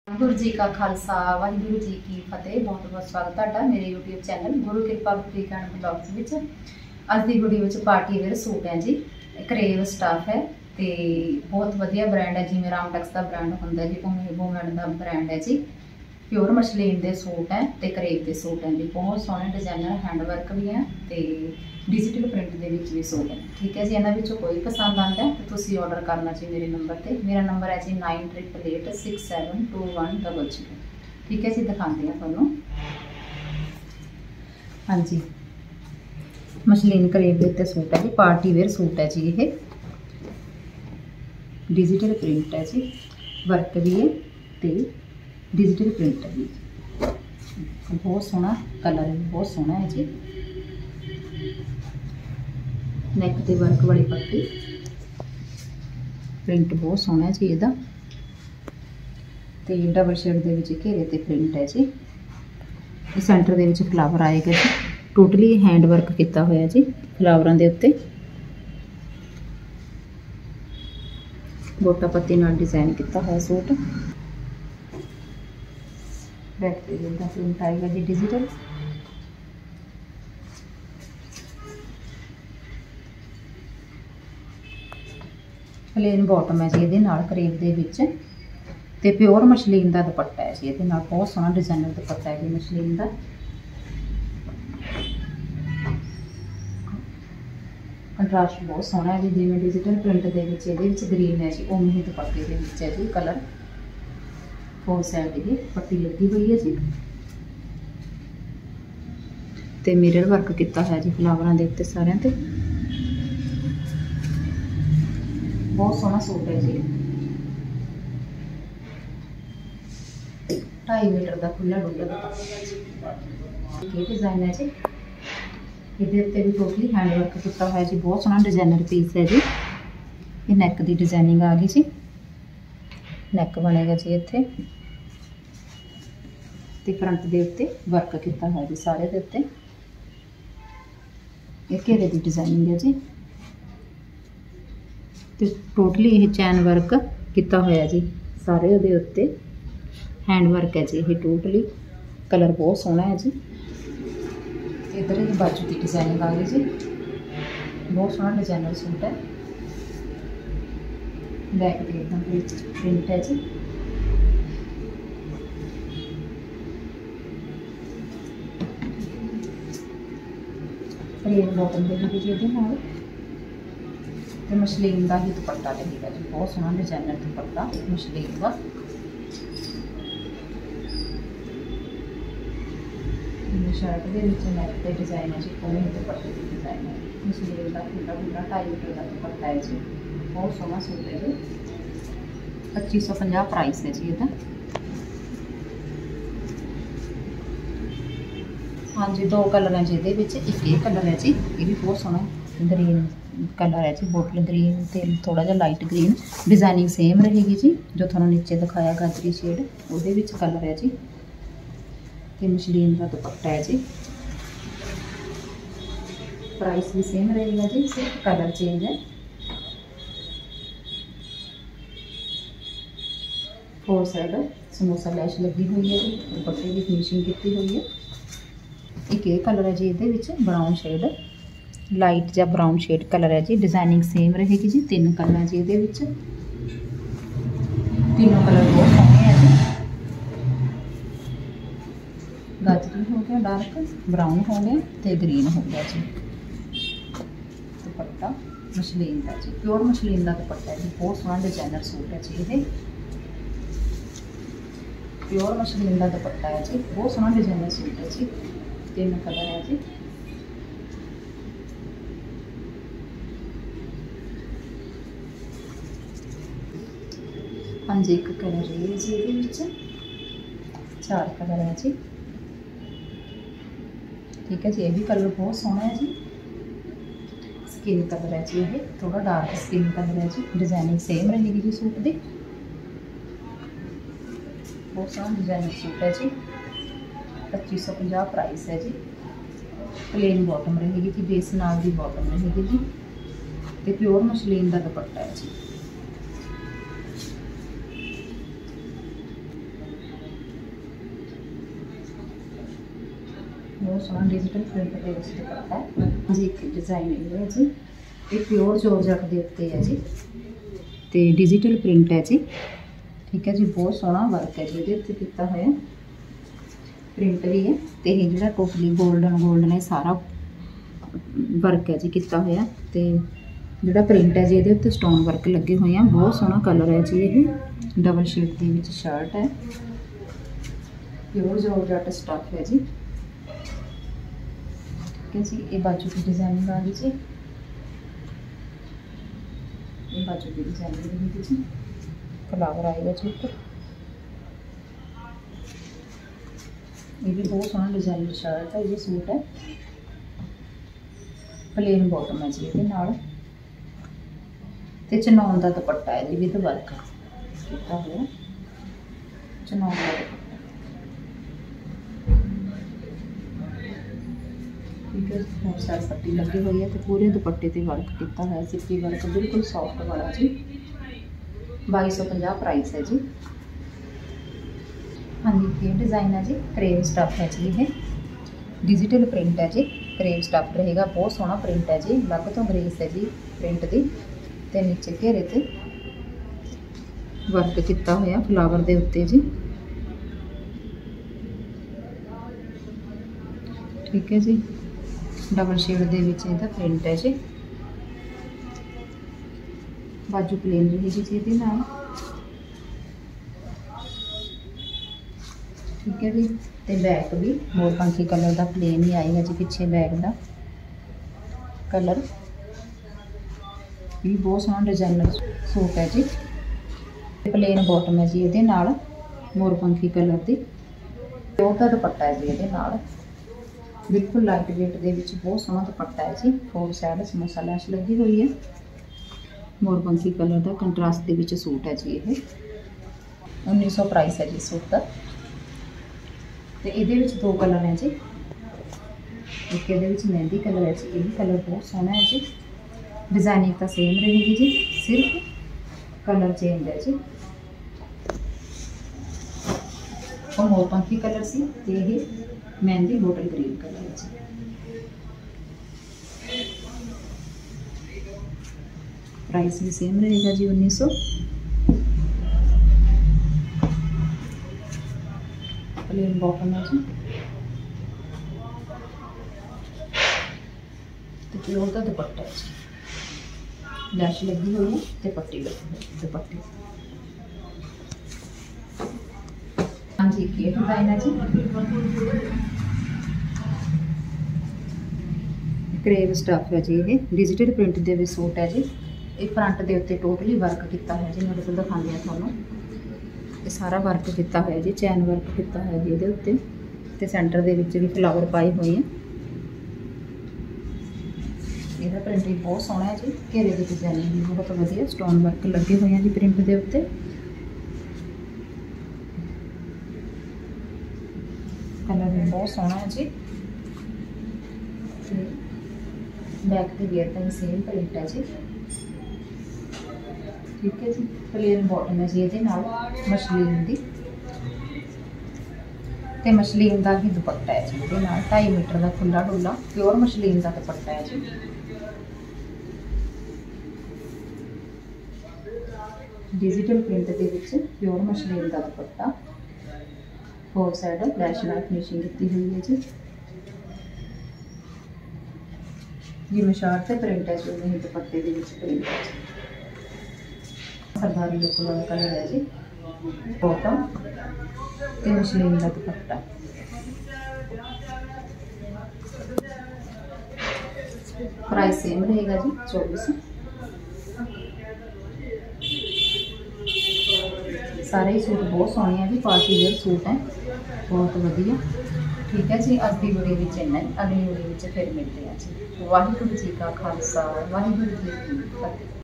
गुरु जी का खालसा वाहिगुरु जी की फतेह। बहुत बहुत स्वागत है मेरे YouTube channel Guru Kripa boutique and blogs विच। अज की वीडियो में पार्टी वेयर सूट है जी, करेव स्टाफ है तो बहुत वधिया ब्रांड है। जिमें रामटेक्स का ब्रांड होंगे जी, उमें वूमेन का ब्रांड है जी। प्योर मशलीन के सूट हैं तो करेव के सूट हैं जी, बहुत सोहने डिजाइनर हैंडवर्क भी है तो डिजिटल प्रिंट के भी सूट है। ठीक है जी, इन्होंने कोई पसंद आता है तो तुम ऑर्डर करना जी मेरे नंबर पर। मेरा नंबर है जी 9888672100। ठीक है जी, दिखाते हैं थोनों। हाँ जी, मशलीन करेव के उत्ते सूट है जी, पार्टी वेयर सूट है जी। ये डिजिटल प्रिंट है जी, वर्क भी है तो डिजिटल प्रिंट है जी। बहुत सोहना कलर है, बहुत सोहना है जी। नैक ते वर्क वाली पट्टी, प्रिंट बहुत सोहना है जी इहदा ते डबल शेड दे विच घेरे ते प्रिंट है जी। सेंटर दे विच फ्लावर आएगा जी, टोटली हैंड वर्क किया होया जी फ्लावरां दे उत्ते। गोटा पत्ती नाल डिजाइन किया होया सूट। बैक पे इहदा प्रिंट आएगा जी डिजिटल। प्लेन बॉटम है जी ये करेव दे विच ते प्योर मशलीन का दुपट्टा है जी। ये बहुत सोहना डिजाइनर दुपट्टा है जी मशलीन का। कंट्रास्ट बहुत सोहना है जी, जिवें डिजिटल प्रिंट के ग्रीन है जी, उवें ही दुपट्टे के है जी कलर। फोर साइड ये पट्टी लगी हुई है जी ते मिरर वर्क किया है जी फ्लावरां दे उत्ते सारियां ते। बहुत सोहना सूट है जी, 2.5 मीटर का खुला डुला दुपट्टा। डिजाइन है जी, ये भी टोटली हैंड वर्क किया हुआ जी, बहुत सोहना डिजाइनर पीस है जी। ये नैक की डिजाइनिंग आ गई जी, नैक बनेगा जी इत्थे ते फ्रंट के उत्ते वर्क किया हुआ जी सारे दे उत्ते। ये घेरे की डिजाइनिंग है जी ते टोटली ये चैन वर्क किया होया जी सारे उहदे उत्ते। हैंड वर्क है जी ये टोटली, कलर बहुत सोहना है जी। इधर ही बाजू की डिजाइनिंग आ गई जी, बहुत सोहना डिजाइनर सूट है। बैक पे एकदम प्रिंट है जी। प्लेन बॉटम देगी जी ये मशलीन का ही दुपट्टा लगेगा जी, बहुत सोहना डिजाइनर दुपट्टा मशलीन का। शर्ट के नैक पे डिजाइन है जी, पूरे दुपट्टे की डिजाइन है। मशलीन का खुला खुला 2.5 मीटर का दुपट्टा है जी, बहुत सोहना सूट है जी। 2550 प्राइस है जी इसका। हाँ जी, 2 कलर हैं जी, एक ये कलर है जी, ये भी बहुत सोहना ग्रीन कलर है जी, बोटल ग्रीन ते थोड़ा जा लाइट ग्रीन। डिजाइनिंग सेम रहेगी जी, जो थोड़ा नीचे दिखाया गाजरी शेड उहदे विच कलर है जी। ते मशलीन का दुपट्टा है जी, प्राइस भी सेम रहेगा जी, सिर्फ कलर चेंज है। 4 साइड समोसा लैश लगी हुई है जी, दुपट्टे की फिनिशिंग की हुई है। एक ये कलर है जी, ये ब्राउन शेड लाइट या ब्राउन शेड कलर है जी। डिजाइनिंग सेम रहेगी जी, 3 कलर है जी, ये तीनों कलर बहुत सोहने हैं जी। गाजरी हो गया, डार्क ब्राउन हो गया तो ग्रीन हो गया जी। दुपट्टा मशलीन का जी, प्योर मशलीन का दुपट्टा है जी, बहुत सोहना डिजाइनर सूट है जी। ये प्योर मशलीन का दुपट्टा है जी, बहुत सोहना डिजाइनर सूट है जी। 3 कलर है जी। हाँ जी, एक कलर है जी, ये 4 कलर है जी। ठीक है जी, ये भी कलर बहुत सोहना है जी। स्किन कलर है जी, ये थोड़ा डार्क स्किन कलर है जी। डिजाइनिंग सेम रहेगी जी सूट की, बहुत सोहना डिजाइनर सूट है जी। 2550 प्राइस है जी। प्लेन बॉटम रहेगी जी, बेस नाल दी बॉटम रहेगी जी ते प्योर मशलीन का दुपट्टा है जी। बहुत सोहना डिजिटल प्रिंट के दुपट्टा है जी। एक डिजाइन है जी, ये प्योर जॉर्जेट के उत्ते है जी, तो डिजिटल प्रिंट है जी। ठीक है जी, बहुत सोहना वर्क है जी ये किया हुआ, प्रिंट भी है, तो ये जो टोटली गोल्डन है सारा वर्क है जी किया हुआ, तो जोड़ा प्रिंट है जी ये उत्ते स्टोन वर्क लगे हुए हैं। बहुत सोहना कलर है जी, ये डबल शेड के शर्ट है, प्योर जॉर्जेट स्टफ है जी। ठीक है जी, ये बाजू की डिजाइनिंग आ गई जी, ये बाजू की डिजाइनिंग रहेगी जी, फ्लावर आएगा जी ऊपर। ये भी बहुत सोहना डिजाइन शर्ट है, ये सूट है, प्लेन बॉटम है जी, ये ते चनौन का दुपट्टा है जी विद वर्क किया हुआ, चनौन का दुपट्टा। ठीक है, बहुत सारी पट्टी लगी हुई है, तो पूरे दुपट्टे ते वर्क किया हुआ है, सिप्पी वर्क बिल्कुल सॉफ्ट वाला जी। 2250 प्राइस है जी। हाँ जी, ये डिज़ाइन है जी, क्रेव स्टफ है जी, ये डिजिटल प्रिंट है जी, क्रेव स्टफ रहेगा, बहुत सोहना प्रिंट है जी, अलग तो ग्रेस है जी प्रिंट की, ते नीचे घेरे ते वर्क किया हुआ फ्लावर के उत्ते जी। ठीक है जी, डबल शेड दे विच इहदा प्रिंट है जी, बाजू प्लेन रहेगी जी इहदे नाल। ठीक है जी, तो बैक भी मोरपंखी कलर का प्लेन ही आएगा जी, पिछे बैक का कलर भी बहुत सोहना डिजाइनर सूट है जी। प्लेन बॉटम है जी ये मोरपंखी कलर की, प्योर का दुपट्टा है जी ये बिल्कुल लाइट वेट के बहुत सोहना दुपट्टा है जी। 4 साइड समोसा लैश लगी हुई है, मोरपंखी कलर का कंट्रास्ट के सूट है जी, ये 1900 प्राइस है जी सूट का। तो ये 2 कलर हैं जी, एक ये मेहंदी कलर है जी, ये कलर बहुत सोहना है जी, डिजाइनिंग तो सेम रहेगी जी, सिर्फ कलर चेंज है जी। और मोरपंखी कलर सी, ये मेहंदी बॉटल ग्रीन कलर है जी। प्राइस भी सेम रहेगा जी 1900। प्लेन बॉटम है जी, तो प्योर का दुपट्टा है जी, लैश लगी हुई है, तो पट्टी लगी हुई है दुपट्टे। हाँ जी, ये डिजाइन है जी, क्रेव स्टफ है जी, ये डिजिटल प्रिंट के सूट है जी। ये फ्रंट के उत्ते टोटली वर्क किया है जी, मैं बिल्कुल दिखाने हैं थोड़ा, ये सारा वर्क किया है जी, चैन वर्क किया है जी ये उत्ते, ते सेंटर दे विच भी फ्लावर पाए हुए हैं। यह प्रिंट भी बहुत सोहना है जी, घेरे की डिजाइनिंग भी बहुत वधिया, स्टोन वर्क लगे हुए हैं जी प्रिंट के उत्ते। कलर भी बहुत सोहना है जी, बैक के वेयर का सेम प्रिंट है जी। ठीक है जी, प्लेन बॉटम है जी ये मछलीन की, ते मछलीन का ही दुपट्टा है जी, ये 2.5 मीटर का खुला डुला प्योर मछलीन का दुपट्टा है जी। डिजिटल प्रिंट के विच प्योर मछलीन का दुपट्टा, 4 साइड लैश नाल फिनिशिंग की हुई है जी। ये मशार से प्रिंट है जी, नहीं दुपट्टे के विच प्रिंट है जी, सरदारी लुक वाला कलर है जी, बॉटम ते मछलीन का दुपट्टा। प्राइस सेम रहेगा जी 2400। सारे ही सूट बहुत सोहने हैं जी, पार्टी वेयर सूट हैं, बहुत वधिया। ठीक है जी, अज की वीडियो में इन्ना ही, अगली वीडियो में फिर मिलते हैं जी। वाहिगुरू जी का खालसा, वाहिगुरू जी की फतेह।